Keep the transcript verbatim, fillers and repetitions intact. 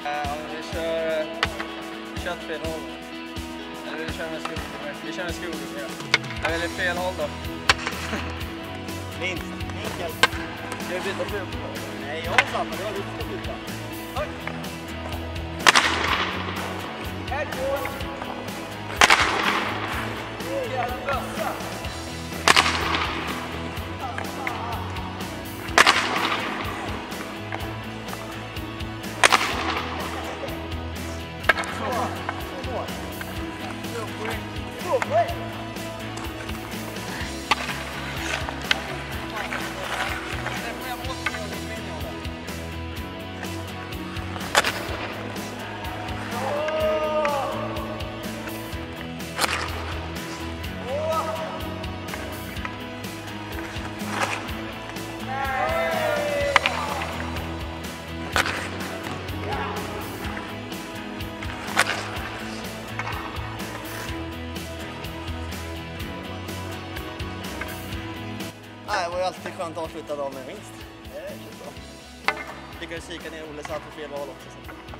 Ja, vi kör kött fel håll. Eller vi kör med skog. Vi kör med skog. Jag väljer fel håll då. Minst. Enkelt. Ska vi byta ful? Nej, jag har samma. Jag har lite att byta. Oj! Här går! Jävla bössa! Nej, det var ju alltid skönt att avsluta dagen med vinst. Det känns bra. Lyckades kika ner Olle så att på fel val också. Så.